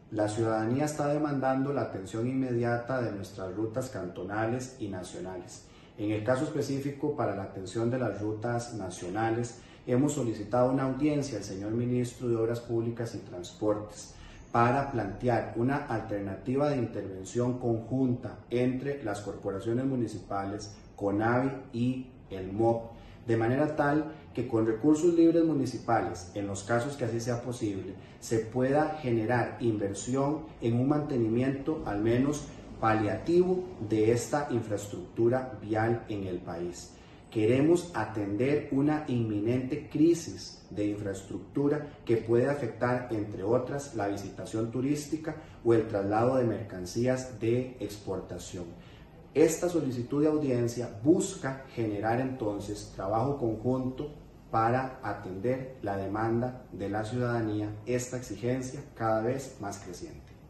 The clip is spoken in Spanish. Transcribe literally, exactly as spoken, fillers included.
La ciudadanía está demandando la atención inmediata de nuestras rutas cantonales y nacionales. En el caso específico, para la atención de las rutas nacionales, hemos solicitado una audiencia al señor Ministro de Obras Públicas y Transportes para plantear una alternativa de intervención conjunta entre las corporaciones municipales, CONAVI y el M O P, de manera tal que con recursos libres municipales, en los casos que así sea posible, se pueda generar inversión en un mantenimiento al menos paliativo de esta infraestructura vial en el país. Queremos atender una inminente crisis de infraestructura que puede afectar, entre otras, la visitación turística o el traslado de mercancías de exportación. Esta solicitud de audiencia busca generar entonces trabajo conjunto para atender la demanda de la ciudadanía, esta exigencia cada vez más creciente.